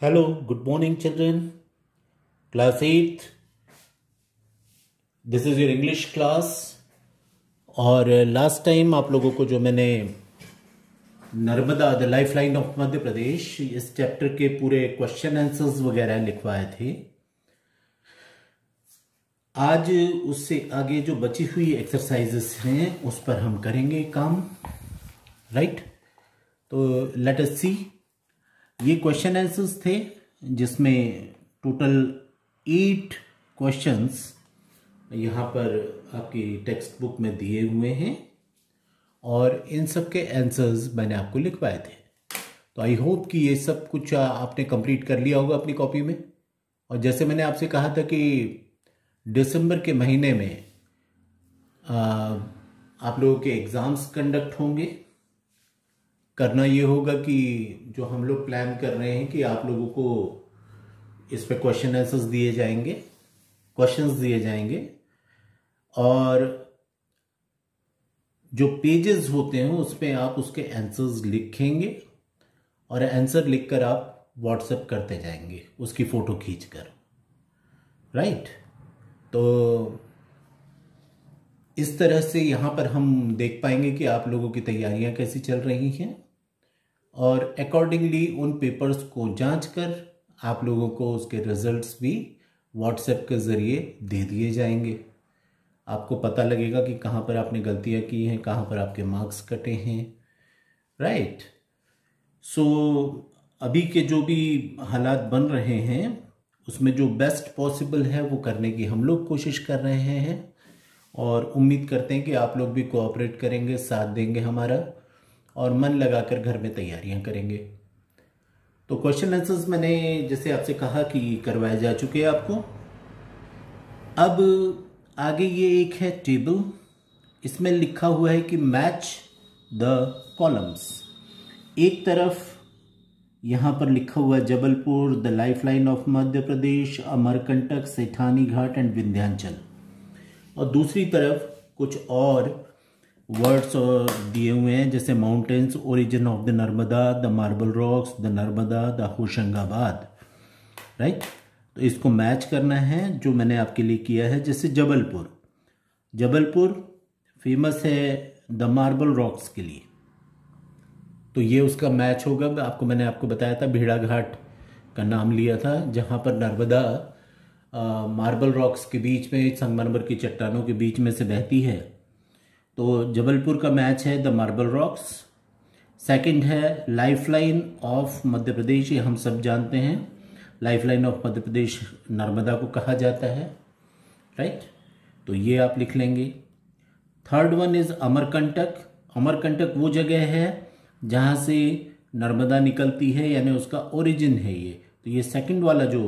Hello, good morning, children. Class 8th. This is your English class. और last time आप लोगों को जो मैंने Narmada the lifeline of Madhya Pradesh इस चैप्टर के पूरे क्वेश्चन आंसर्स वगैरह लिखवाए थे। आज उससे आगे जो बची हुई एक्सरसाइजेस हैं उस पर हम करेंगे काम, राइट? तो लेट अस सी। ये क्वेश्चन आंसर्स थे जिसमें टोटल 8 क्वेश्चंस यहाँ पर आपकी टेक्स्ट बुक में दिए हुए हैं और इन सब के आंसर्स मैंने आपको लिखवाए थे। तो आई होप कि ये सब कुछ आपने कंप्लीट कर लिया होगा अपनी कॉपी में। और जैसे मैंने आपसे कहा था कि दिसंबर के महीने में आप लोगों के एग्ज़ाम्स कंडक्ट होंगे। करना ये होगा कि जो हम लोग प्लान कर रहे हैं कि आप लोगों को इस पे क्वेश्चन आंसर्स दिए जाएंगे, क्वेश्चंस दिए जाएंगे और जो पेजेस होते हैं उस पे आप उसके आंसर्स लिखेंगे और आंसर लिखकर आप व्हाट्सएप करते जाएंगे उसकी फ़ोटो खींचकर, राइट? तो इस तरह से यहाँ पर हम देख पाएंगे कि आप लोगों की तैयारियाँ कैसी चल रही हैं और अकॉर्डिंगली उन पेपर्स को जांचकर आप लोगों को उसके रिजल्ट्स भी व्हाट्सएप के ज़रिए दे दिए जाएंगे। आपको पता लगेगा कि कहाँ पर आपने गलतियाँ की हैं, कहाँ पर आपके मार्क्स कटे हैं, राइट? सो अभी के जो भी हालात बन रहे हैं उसमें जो बेस्ट पॉसिबल है वो करने की हम लोग कोशिश कर रहे हैं और उम्मीद करते हैं कि आप लोग भी कोऑपरेट करेंगे, साथ देंगे हमारा और मन लगाकर घर में तैयारियां करेंगे। तो क्वेश्चन आंसर्स मैंने जैसे आपसे कहा कि करवाए जा चुके हैं आपको। अब आगे ये एक है टेबल, इसमें लिखा हुआ है कि मैच द कॉलम्स। एक तरफ यहाँ पर लिखा हुआ है Jabalpur, the lifeline of Madhya Pradesh, Amarkantak, Sethani Ghat and Vindhyachal, और दूसरी तरफ कुछ और वर्ड्स दिए हुए हैं जैसे mountains, origin of the Narmada, the marble rocks, the Narmada, the Hoshangabad, right? तो इसको मैच करना है जो मैंने आपके लिए किया है। जैसे जबलपुर फेमस है द मार्बल रॉक्स के लिए, तो ये उसका मैच होगा। मैंने आपको बताया था भेड़ा घाट का नाम लिया था जहाँ पर नर्मदा मार्बल रॉक्स के बीच में, संगमरमर की चट्टानों के बीच में से बहती है। तो जबलपुर का मैच है द मार्बल रॉक्स। सेकंड है lifeline of Madhya Pradesh, ये हम सब जानते हैं, lifeline of Madhya Pradesh Narmada को कहा जाता है, राइट? तो ये आप लिख लेंगे। Third one is Amarkantak. Amarkantak वो जगह है जहाँ से नर्मदा निकलती है, यानी उसका ओरिजिन है ये। तो ये सेकंड वाला जो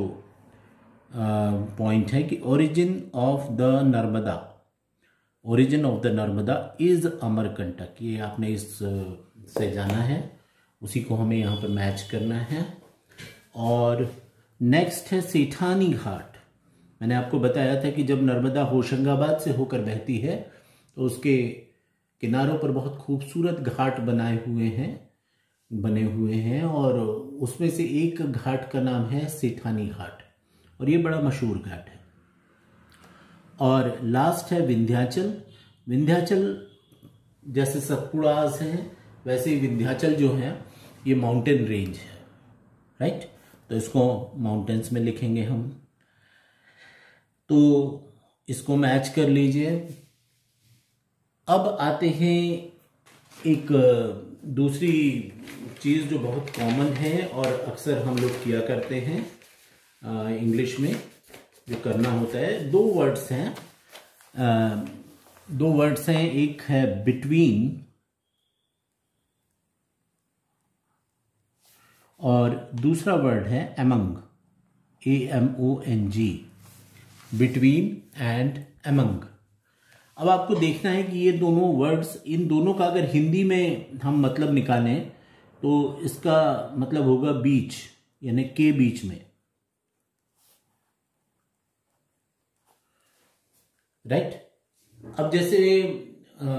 पॉइंट है कि origin of the Narmada, origin of the Narmada is Amarkantak, ये आपने इस से जाना है, उसी को हमें यहाँ पर मैच करना है। और नेक्स्ट है सेठानी घाट। मैंने आपको बताया था कि जब नर्मदा होशंगाबाद से होकर बहती है तो उसके किनारों पर बहुत खूबसूरत घाट बने हुए हैं और उसमें से एक घाट का नाम है सेठानी घाट और ये बड़ा मशहूर घाट है। और लास्ट है विंध्याचल। विंध्याचल जैसे सतपुड़ास हैं वैसे ही विंध्याचल जो है ये माउंटेन रेंज है, राइट? तो इसको माउंटेन्स में लिखेंगे हम। तो इसको मैच कर लीजिए। अब आते हैं एक दूसरी चीज़ जो बहुत कॉमन है और अक्सर हम लोग किया करते हैं इंग्लिश में, जो करना होता है। दो वर्ड्स हैं, एक है बिटवीन और दूसरा वर्ड है among, AMONG, between and among. अब आपको देखना है कि ये दोनों वर्ड्स, इन दोनों का अगर हिंदी में हम मतलब निकालें तो इसका मतलब होगा बीच, यानी के बीच में, राइट? अब जैसे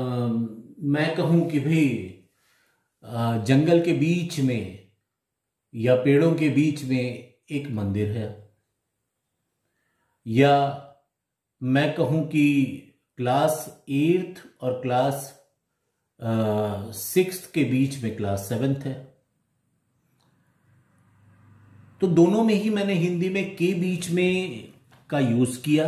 मैं कहूं कि भाई जंगल के बीच में या पेड़ों के बीच में एक मंदिर है, या मैं कहूं कि क्लास 8th और क्लास 6th के बीच में क्लास 7th है। तो दोनों में ही मैंने हिंदी में के बीच में का यूज किया।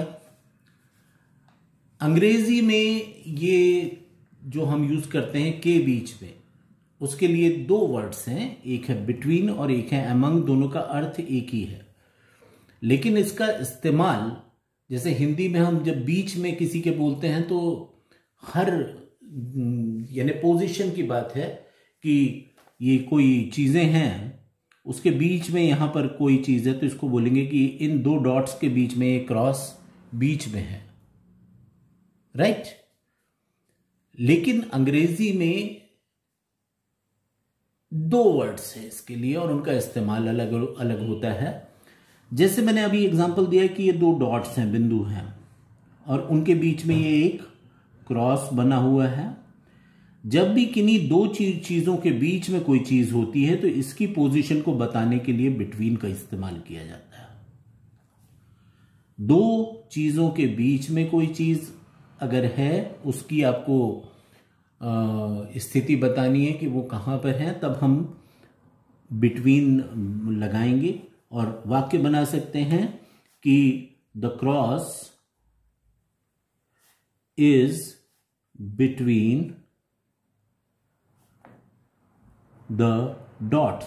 अंग्रेजी में ये जो हम यूज करते हैं के बीच में, उसके लिए दो वर्ड्स हैं, एक है बिटवीन और एक है अमंग। दोनों का अर्थ एक ही है, लेकिन इसका इस्तेमाल जैसे हिंदी में हम जब बीच में किसी के बोलते हैं तो हर यानी पोजीशन की बात है कि ये कोई चीजें हैं, उसके बीच में यहां पर कोई चीज है तो इसको बोलेंगे कि इन दो डॉट्स के बीच में एक क्रॉस बीच में है, राइट। लेकिन अंग्रेजी में दो वर्ड्स है इसके लिए और उनका इस्तेमाल अलग अलग होता है। जैसे मैंने अभी एग्जांपल दिया कि ये दो डॉट्स हैं, बिंदु हैं, और उनके बीच में ये एक क्रॉस बना हुआ है। जब भी किन्हीं दो चीजों के बीच में कोई चीज होती है तो इसकी पोजीशन को बताने के लिए बिटवीन का इस्तेमाल किया जाता है। दो चीजों के बीच में कोई चीज अगर है, उसकी आपको स्थिति बतानी है कि वो कहां पर है, तब हम बिटवीन लगाएंगे और वाक्य बना सकते हैं कि the cross is between the dots,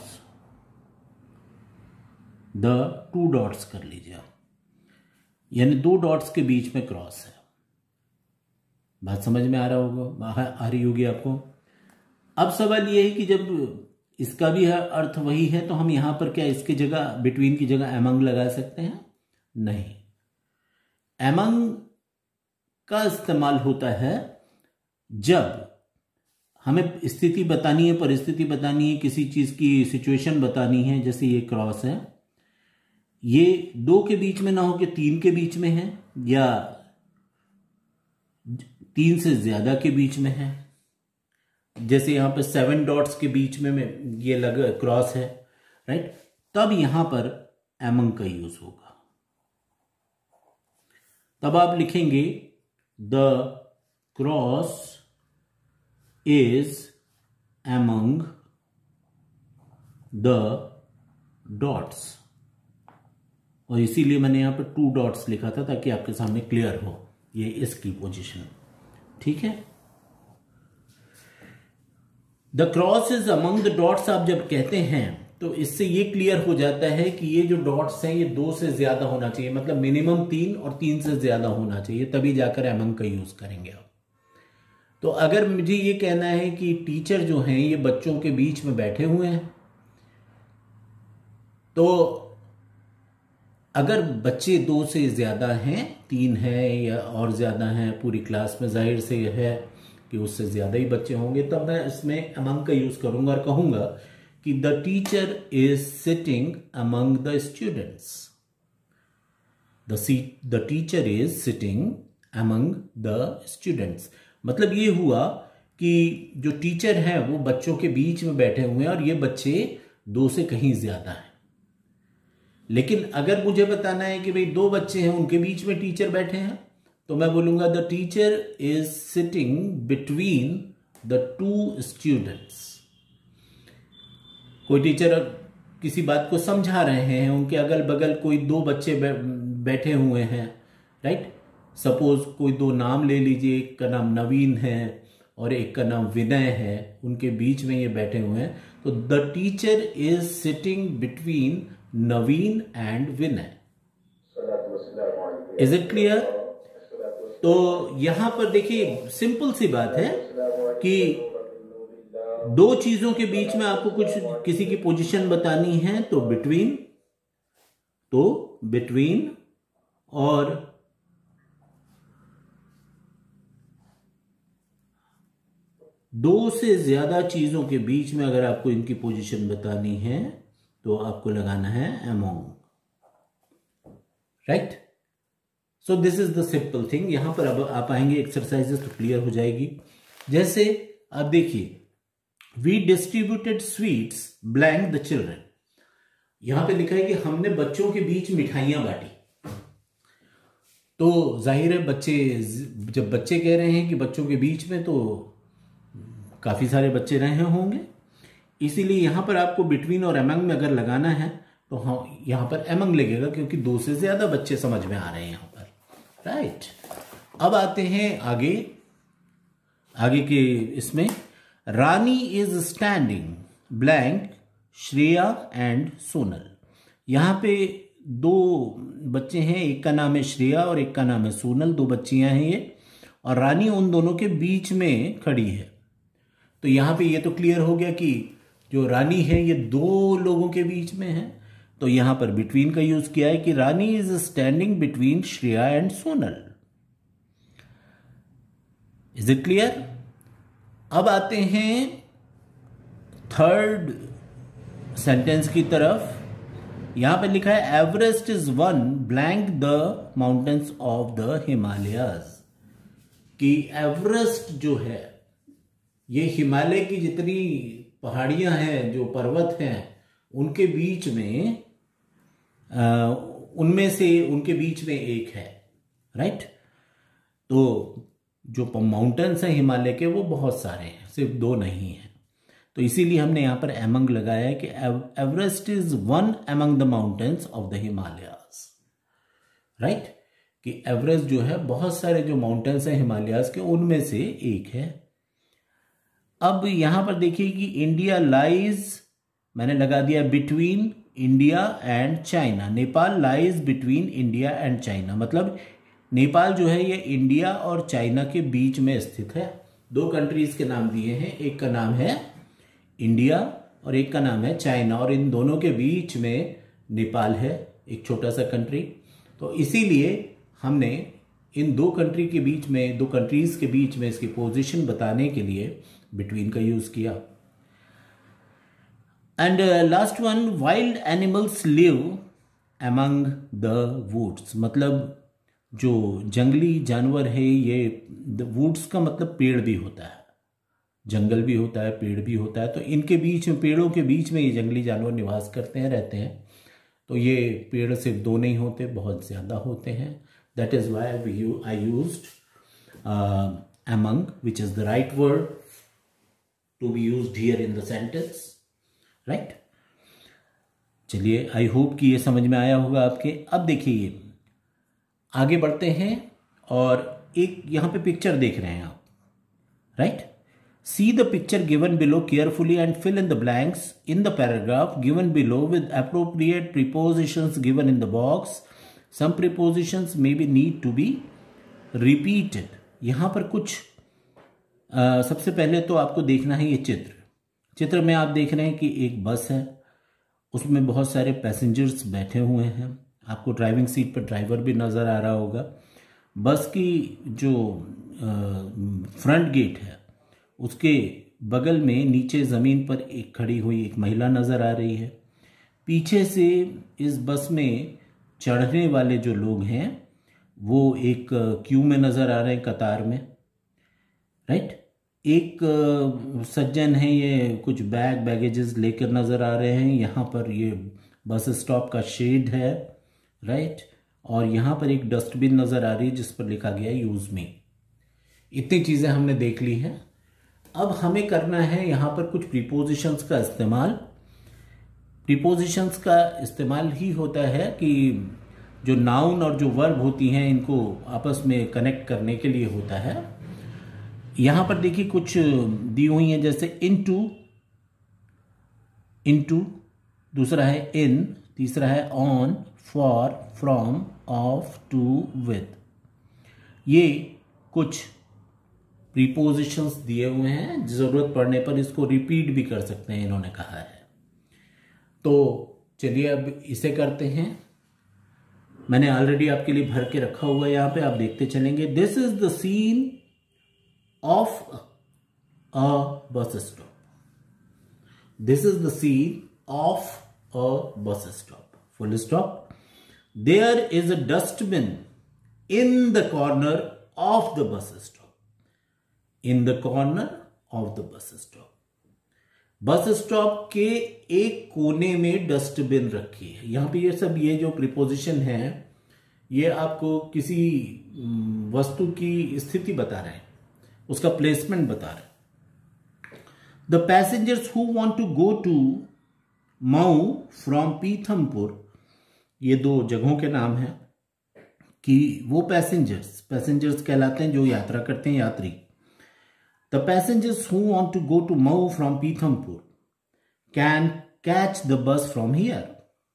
the two dots कर लीजिए, यानी दो डॉट्स के बीच में क्रॉस है। बात समझ में आ रहा होगा, आ रही होगी आपको। अब सवाल यह है कि जब इसका भी अर्थ वही है तो हम यहां पर क्या इसकी जगह, बिटवीन की जगह अमंग लगा सकते हैं? नहीं। अमंग का इस्तेमाल होता है जब हमें स्थिति बतानी है, परिस्थिति बतानी है, किसी चीज की सिचुएशन बतानी है। जैसे ये क्रॉस है, ये दो के बीच में ना हो कि तीन के बीच में है, या तीन से ज्यादा के बीच में है। जैसे यहां पर 7 डॉट्स के बीच में ये लगा क्रॉस है, राइट। तब यहां पर अमंग का यूज होगा। तब आप लिखेंगे the cross is among the dots, और इसीलिए मैंने यहां पर 2 डॉट्स लिखा था ताकि आपके सामने क्लियर हो ये इसकी पोजीशन, ठीक है। The cross is among the dots आप जब कहते हैं तो इससे ये क्लियर हो जाता है कि ये जो डॉट्स हैं ये 2 से ज्यादा होना चाहिए, मतलब मिनिमम 3 और 3 से ज्यादा होना चाहिए, तभी जाकर अमंग का यूज करेंगे आप। तो अगर मुझे ये कहना है कि टीचर जो हैं ये बच्चों के बीच में बैठे हुए हैं, तो अगर बच्चे 2 से ज्यादा हैं, 3 है या और ज्यादा हैं पूरी क्लास में, जाहिर से यह है कि उससे ज्यादा ही बच्चे होंगे, तब मैं इसमें अमंग का यूज करूंगा और कहूंगा कि the teacher is sitting among the students. The teacher is sitting among the students, मतलब ये हुआ कि जो टीचर है वो बच्चों के बीच में बैठे हुए हैं और ये बच्चे 2 से कहीं ज्यादा हैं। लेकिन अगर मुझे बताना है कि भाई 2 बच्चे हैं, उनके बीच में टीचर बैठे हैं, तो मैं बोलूंगा the teacher is sitting between the 2 students. कोई टीचर किसी बात को समझा रहे हैं, उनके अगल बगल कोई 2 बच्चे बैठे हुए हैं, राइट। सपोज कोई 2 नाम ले लीजिए, एक का नाम नवीन है और एक का नाम विनय है, उनके बीच में ये बैठे हुए हैं, तो the teacher is sitting between Naveen and Vinay. Is it clear? तो यहां पर देखिए सिंपल सी बात है कि 2 चीजों के बीच में आपको कुछ किसी की पोजीशन बतानी है तो बिटवीन और दो से ज्यादा चीजों के बीच में अगर आपको इनकी पोजीशन बतानी है तो आपको लगाना है among, right. So this is the simple thing. यहां पर अब आप आएंगे एक्सरसाइजेस तो क्लियर हो जाएगी। जैसे आप देखिए, we distributed sweets blank the children. यहां पे लिखा है कि हमने बच्चों के बीच मिठाइयां बांटी। तो जाहिर है बच्चे, जब बच्चे कह रहे हैं कि बच्चों के बीच में, तो काफी सारे बच्चे रहे होंगे, इसीलिए यहां पर आपको बिटवीन और एमंग में अगर लगाना है तो हाँ यहां पर एमंग लगेगा, क्योंकि 2 से ज्यादा बच्चे समझ में आ रहे हैं यहां पर, राइट। अब आते हैं आगे के इसमें, Rani is standing blank Shreya and Sonal. यहां पे 2 बच्चे हैं, एक का नाम है श्रेया और एक का नाम है सोनल, 2 बच्चियां हैं ये, और रानी उन दोनों के बीच में खड़ी है। तो यहां पे ये तो क्लियर हो गया कि जो रानी है ये 2 लोगों के बीच में है, तो यहां पर बिटवीन का यूज किया है कि Rani is standing between Shreya and Sonal. Is it clear? अब आते हैं थर्ड सेंटेंस की तरफ। यहां पर लिखा है Everest is one blank the mountains of the Himalayas. कि एवरेस्ट जो है ये हिमालय की जितनी पहाड़ियां हैं, जो पर्वत हैं, उनके बीच में उनके बीच में एक है, राइट। तो जो माउंटेन्स हैं हिमालय के वो बहुत सारे हैं, सिर्फ 2 नहीं हैं। तो इसीलिए हमने यहां पर एमंग लगाया है कि Everest is one among the mountains of the Himalayas, right. कि एवरेस्ट जो है बहुत सारे जो माउंटेन्स हैं हिमालयाज के उनमें से एक है। अब यहां पर देखिए कि इंडिया लाइज, मैंने लगा दिया between India and China. Nepal lies between India and China, मतलब नेपाल जो है ये इंडिया और चाइना के बीच में स्थित है। 2 कंट्रीज के नाम दिए हैं, एक का नाम है इंडिया और एक का नाम है चाइना, और इन दोनों के बीच में नेपाल है, एक छोटा सा कंट्री। तो इसीलिए हमने इन 2 कंट्रीज के बीच में इसकी पोजीशन बताने के लिए बिटवीन का यूज किया। And last one, wild animals live among the woods, मतलब जो जंगली जानवर है ये, वुड्स का मतलब पेड़ भी होता है, जंगल भी होता है, पेड़ भी होता है। तो इनके बीच में, पेड़ों के बीच में ये जंगली जानवर निवास करते हैं, रहते हैं। तो ये पेड़ सिर्फ 2 नहीं होते, बहुत ज्यादा होते हैं। That is why I used among, which is the right word to be used here in the sentence, right. चलिए, आई होप कि ये समझ में आया होगा आपके। अब देखिए आगे बढ़ते हैं, और एक यहां पे पिक्चर देख रहे हैं आप, right. See the picture given below carefully and fill in the blanks in the paragraph given below with appropriate prepositions given in the box. Some prepositions may be need to be repeated. यहां पर कुछ सबसे पहले तो आपको देखना है ये चित्र में आप देख रहे हैं कि एक बस है, उसमें बहुत सारे पैसेंजर्स बैठे हुए हैं। आपको ड्राइविंग सीट पर ड्राइवर भी नजर आ रहा होगा। बस की जो फ्रंट गेट है उसके बगल में नीचे जमीन पर एक खड़ी हुई एक महिला नजर आ रही है। पीछे से इस बस में चढ़ने वाले जो लोग हैं वो एक क्यू में नजर आ रहे हैं, कतार में, राइट। एक सज्जन है, ये कुछ बैगेजेस लेकर नजर आ रहे हैं। यहाँ पर ये बस स्टॉप का शेड है, राइट। और यहाँ पर एक डस्टबिन नजर आ रही है जिस पर लिखा गया है यूज मी। इतनी चीजें हमने देख ली हैं। अब हमें करना है यहाँ पर कुछ प्रीपोजिशंस का इस्तेमाल। प्रीपोजिशंस का इस्तेमाल ही होता है कि जो नाउन और जो वर्ब होती हैं इनको आपस में कनेक्ट करने के लिए होता है। यहां पर देखिए कुछ दी हुई हैं, जैसे इनटू, दूसरा है इन, तीसरा है on, for, from, of, to, with. ये कुछ प्रीपोजिशंस दिए हुए हैं, जरूरत पड़ने पर इसको रिपीट भी कर सकते हैं, इन्होंने कहा है। तो चलिए अब इसे करते हैं। मैंने ऑलरेडी आपके लिए भर के रखा हुआ है, यहां पे आप देखते चलेंगे। This is the scene of a bus stop. This is the scene of a bus stop, full stop. There is a dustbin in the corner of the bus stop. In the corner of the bus stop. Bus stop के एक कोने में dustbin रखी है। यहां पे ये जो प्रीपोजिशन है ये आपको किसी वस्तु की स्थिति बता रहे हैं, उसका प्लेसमेंट बता रहे हैं। The passengers who want to go to Mhow from Pithampur, ये दो जगहों के नाम है कि वो पैसेंजर्स कहलाते हैं जो यात्रा करते हैं, यात्री। The passengers who want to go to Mau from Pithampur can catch the bus from here.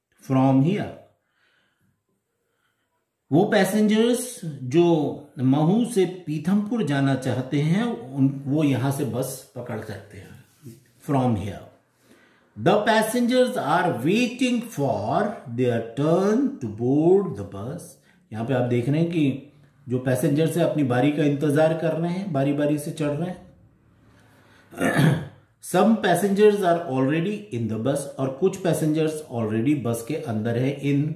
वो पैसेंजर्स जो महू से पीथमपुर जाना चाहते हैं वो यहां से बस पकड़ सकते हैं, from here. The passengers are waiting for their turn to board the bus. यहां पे आप देख रहे हैं कि जो पैसेंजर्स है अपनी बारी का इंतजार कर रहे हैं, बारी बारी से चढ़ रहे हैं। Some passengers are already in the bus, और कुछ पैसेंजर्स ऑलरेडी बस के अंदर है, in.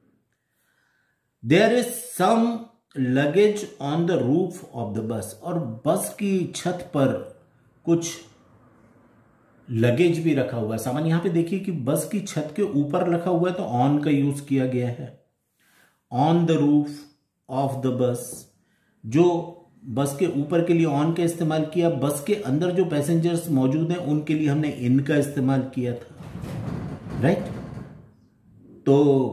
There is some luggage on the roof of the bus, और बस की छत पर कुछ लगेज भी रखा हुआ है, सामान। यहां पे देखिए कि बस की छत के ऊपर रखा हुआ है तो ऑन का यूज किया गया है। On the roof of the bus, जो बस के ऊपर के लिए ऑन का इस्तेमाल किया, बस के अंदर जो पैसेंजर्स मौजूद हैं उनके लिए हमने इन का इस्तेमाल किया था, राइट। तो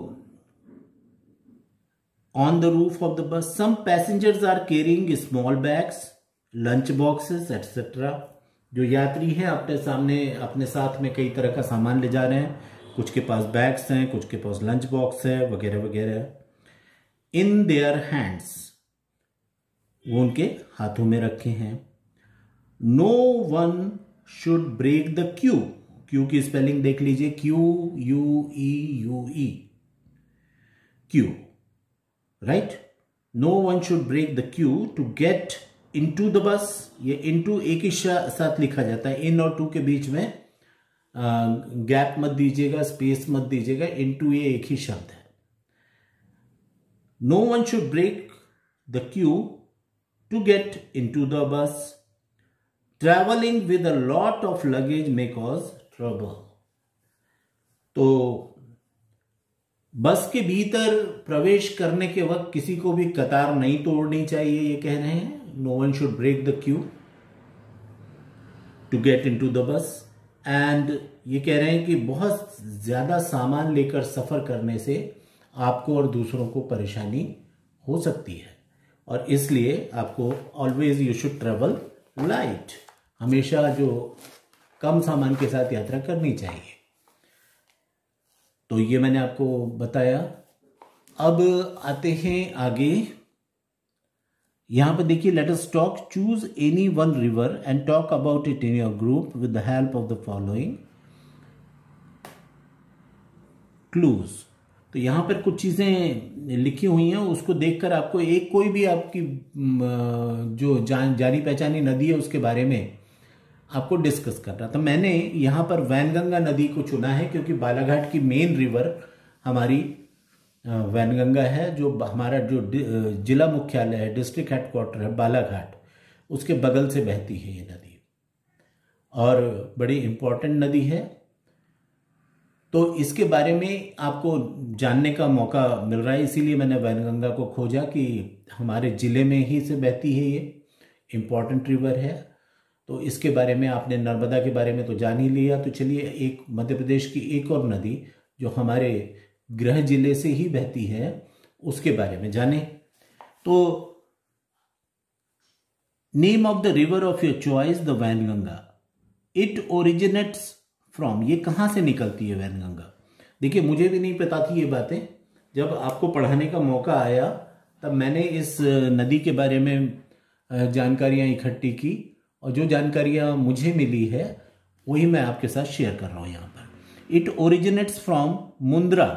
on the roof of the bus, some passengers are carrying small bags, lunch boxes etcetera. जो यात्री हैं अपने साथ में कई तरह का सामान ले जा रहे हैं, कुछ के पास बैग्स हैं, कुछ के पास लंच बॉक्स है, वगैरह वगैरह। इन देयर हैंड्स, वो उनके हाथों में रखे हैं। No one should break the queue, queue की स्पेलिंग देख लीजिए, QUEUE, queue, right. No one should break the queue to get into the bus. ये इनटू एक ही साथ लिखा जाता है, इन और टू के बीच में गैप मत दीजिएगा, स्पेस मत दीजिएगा, इनटू ये एक ही शब्द है। No one should break the queue to get into the bus. Traveling with a lot of luggage may cause trouble. तो बस के भीतर प्रवेश करने के वक्त किसी को भी कतार नहीं तोड़नी चाहिए, ये कह रहे हैं। No one should break the queue to get into the bus. And ये कह रहे हैं कि बहुत ज्यादा सामान लेकर सफर करने से आपको और दूसरों को परेशानी हो सकती है, और इसलिए आपको always you should travel light, हमेशा जो कम सामान के साथ यात्रा करनी चाहिए। तो ये मैंने आपको बताया। अब आते हैं आगे। यहां पर देखिए, let us talk, choose any one river and talk about it in your group with the help of the following clues. तो यहां पर कुछ चीजें लिखी हुई हैं, उसको देखकर आपको कोई भी आपकी जो जानी पहचानी नदी है उसके बारे में आपको डिस्कस करना। तो मैंने यहां पर वैनगंगा नदी को चुना है क्योंकि बालाघाट की मेन रिवर हमारी वैनगंगा है, जो हमारा जो जिला मुख्यालय है, डिस्ट्रिक्ट हेडक्वार्टर है बालाघाट, उसके बगल से बहती है ये नदी और बड़ी इंपॉर्टेंट नदी है। तो इसके बारे में आपको जानने का मौका मिल रहा है, इसीलिए मैंने वैनगंगा को खोजा कि हमारे जिले में ही से बहती है, ये इंपॉर्टेंट रिवर है। तो इसके बारे में आपने नर्मदा के बारे में तो जान ही लिया, तो चलिए एक मध्य प्रदेश की एक और नदी जो हमारे गृह जिले से ही बहती है उसके बारे में जाने। तो name of the river of your choice, the Wainganga. It originates from, ये कहां से निकलती है वैनगंगा? देखिए, मुझे भी नहीं पता थी ये बातें, जब आपको पढ़ाने का मौका आया तब मैंने इस नदी के बारे में जानकारियां इकट्ठी की, और जो जानकारियां मुझे मिली है वही मैं आपके साथ शेयर कर रहा हूं यहां पर। It originates from Mundra,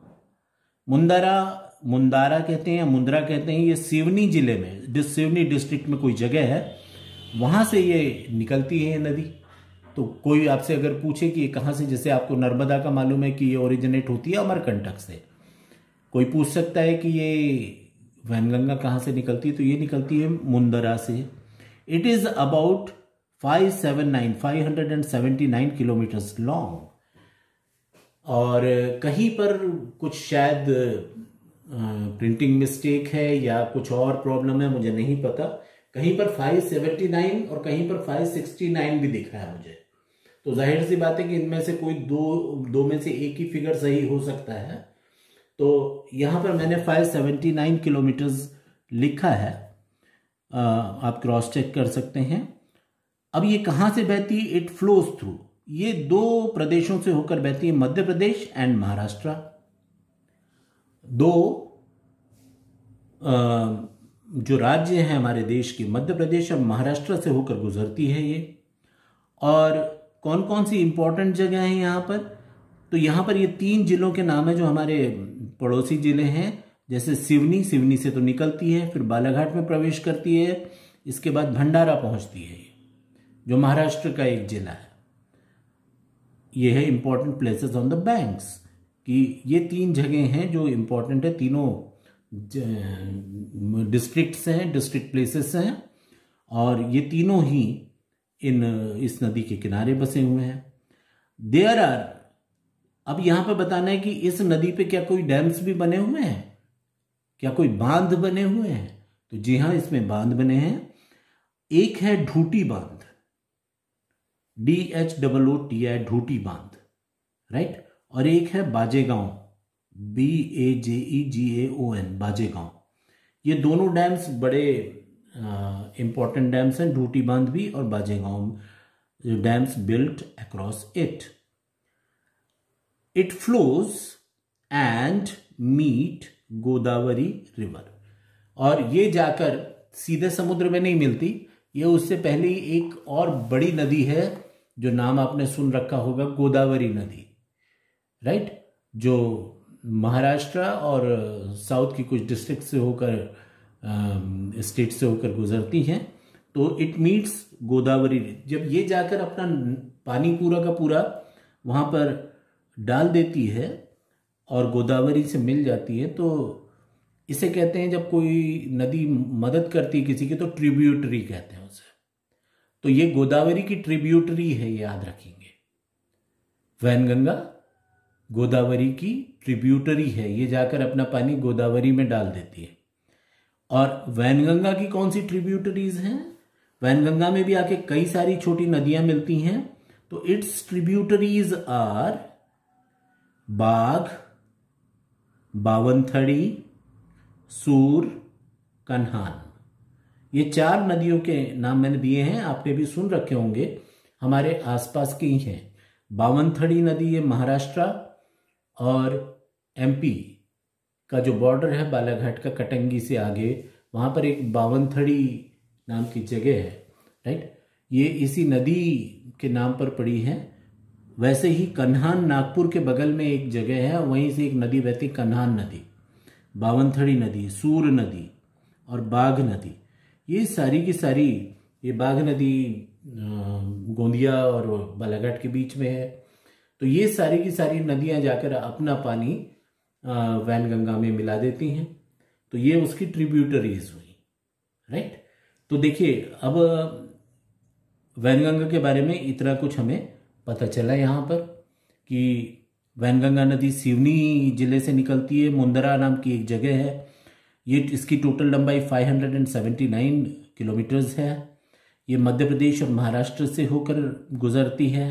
Mundara कहते हैं या मुंद्रा कहते हैं, ये सिवनी जिले में, सिवनी डिस्ट्रिक्ट में कोई जगह है, वहां से ये निकलती है ये नदी। तो कोई आपसे अगर पूछे कि ये कहाँ से, जैसे आपको नर्मदा का मालूम है कि ये ओरिजिनेट होती है अमरकंटक से, कोई पूछ सकता है कि ये वैनगंगा कहाँ से निकलती है, तो ये निकलती है मुंदरा से। It is about 579 kilometres long. और कहीं पर कुछ शायद प्रिंटिंग मिस्टेक है या कुछ और प्रॉब्लम है, मुझे नहीं पता। कहीं पर 579 और कहीं पर 569 भी दिख रहा है मुझे। तो जाहिर सी बात है कि इनमें से कोई दो में से एक ही फिगर सही हो सकता है। तो यहां पर मैंने 579 किलोमीटर्स लिखा है, आप क्रॉस चेक कर सकते हैं। अब ये कहां से बहती है? इट फ्लोज थ्रू, ये दो प्रदेशों से होकर बहती है, मध्य प्रदेश एंड महाराष्ट्र। दो जो राज्य हैं हमारे देश के, मध्य प्रदेश और महाराष्ट्र से होकर गुजरती है ये। और कौन कौन सी इंपॉर्टेंट जगह हैं यहाँ पर? तो यहाँ पर ये 3 जिलों के नाम है जो हमारे पड़ोसी जिले हैं। जैसे सिवनी, सिवनी से तो निकलती है, फिर बालाघाट में प्रवेश करती है, इसके बाद भंडारा पहुंचती है, जो महाराष्ट्र का एक जिला है। ये है important places on the banks, कि ये 3 जगह हैं जो इंपॉर्टेंट है, तीनों डिस्ट्रिक्ट्स हैं, डिस्ट्रिक्ट प्लेसेस हैं, और ये तीनों ही इस नदी के किनारे बसे हुए हैं। देयर आर, अब यहां पर बताना है कि इस नदी पे क्या कोई डैम्स भी बने हुए हैं, क्या कोई बांध बने हुए हैं? तो जी हां, इसमें बांध बने हैं। एक है ढूटी बांध, DHOOTI, ढूटी बांध, राइट। और एक है बाजेगांव, BAJEGAON, बाजेगांव। ये दोनों डैम्स बड़े इंपॉर्टेंट डैम्स हैं, ढूटी बांध भी और Bajegaon dams built across it. It flows and meet Godavari river, और ये जाकर सीधे समुद्र में नहीं मिलती, ये उससे पहले एक और बड़ी नदी है जो नाम आपने सुन रखा होगा, गोदावरी नदी, राइट, जो महाराष्ट्र और साउथ की कुछ डिस्ट्रिक्ट से होकर, स्टेट से होकर गुजरती हैं। तो इट मीट्स गोदावरी। जब ये जाकर अपना पानी पूरा का पूरा वहां पर डाल देती है और गोदावरी से मिल जाती है, तो इसे कहते हैं, जब कोई नदी मदद करती है किसी की तो ट्रिब्यूटरी कहते हैं उसे। तो ये गोदावरी की ट्रिब्यूटरी है, याद रखेंगे। वैनगंगा गोदावरी की ट्रिब्यूटरी है, ये जाकर अपना पानी गोदावरी में डाल देती है। और वैनगंगा की कौन सी ट्रिब्यूटरीज हैं? वैनगंगा में भी आके कई सारी छोटी नदियां मिलती हैं। तो इट्स ट्रिब्यूटरीज आर बाघ, बावनथड़ी, सूर, कन्हान। ये 4 नदियों के नाम मैंने दिए हैं, आपने भी सुन रखे होंगे, हमारे आसपास के ही हैं। बावनथड़ी नदी ये महाराष्ट्र और MP का जो बॉर्डर है बालाघाट का, कटंगी से आगे, वहां पर एक बावनथड़ी नाम की जगह है, राइट। ये इसी नदी के नाम पर पड़ी है। वैसे ही कन्हान नागपुर के बगल में एक जगह है, वहीं से एक नदी बहती, कन्हान नदी, बावनथड़ी नदी, सूर नदी और बाघ नदी। ये सारी की सारी, ये बाघ नदी गोंदिया और बालाघाट के बीच में है। तो ये सारी की सारी नदियां जाकर अपना पानी वैनगंगा में मिला देती हैं। तो ये उसकी ट्रिब्यूटरीज हुई, राइट। तो देखिए, अब वैनगंगा के बारे में इतना कुछ हमें पता चला यहाँ पर कि वैनगंगा नदी सिवनी जिले से निकलती है, मुंदरा नाम की एक जगह है। ये इसकी टोटल लंबाई 579 किलोमीटर्स है। ये मध्य प्रदेश और महाराष्ट्र से होकर गुजरती है।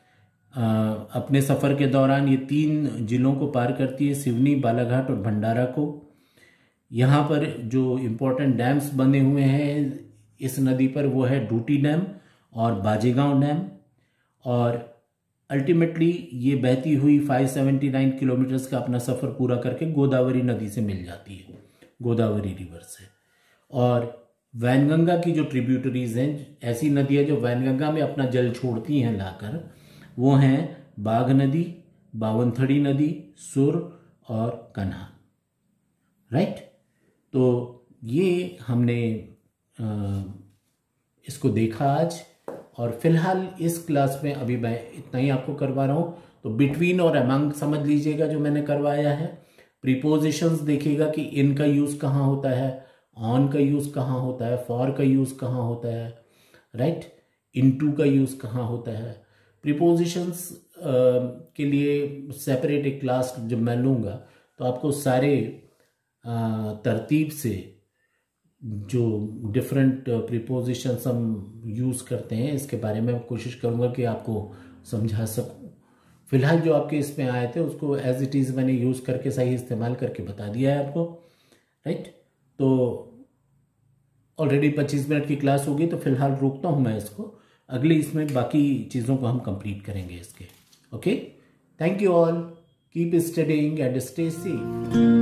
अपने सफ़र के दौरान ये 3 जिलों को पार करती है, सिवनी, बालाघाट और भंडारा को। यहाँ पर जो इम्पोर्टेंट डैम्स बने हुए हैं इस नदी पर, वो है ढूटी डैम और बाजेगांव डैम। और अल्टीमेटली ये बहती हुई 579 किलोमीटर्स का अपना सफ़र पूरा करके गोदावरी नदी से मिल जाती है, गोदावरी रिवर से। और वैनगंगा की जो ट्रिब्यूटरीज हैं, ऐसी नदियाँ जो वैनगंगा में अपना जल छोड़ती हैं लाकर, वो हैं बाघ नदी, बावनथड़ी नदी, सुर और कन्हान, राइट। तो ये हमने इसको देखा आज। और फिलहाल इस क्लास में अभी मैं इतना ही आपको करवा रहा हूँ। तो बिटवीन और अमंग समझ लीजिएगा जो मैंने करवाया है। प्रीपोजिशंस देखिएगा कि इन का यूज़ कहाँ होता है, ऑन का यूज़ कहाँ होता है, फॉर का यूज़ कहाँ होता है, राइट। इनटू का यूज़ कहाँ होता है। प्रीपोजिशंस के लिए सेपरेट एक क्लास जब मैं लूँगा तो आपको सारे तरतीब से जो डिफरेंट प्रीपोजिशंस हम यूज़ करते हैं इसके बारे में कोशिश करूँगा कि आपको समझा सकूँ। फिलहाल जो आपके इसमें आए थे उसको एज इट इज़ मैंने यूज़ करके सही इस्तेमाल करके बता दिया है आपको, राइट। तो ऑलरेडी 25 मिनट की क्लास होगी तो फिलहाल रोकता हूँ मैं इसको, अगली इसमें बाकी चीज़ों को हम कंप्लीट करेंगे इसके। Okay, thank you all, keep studying and stay safe.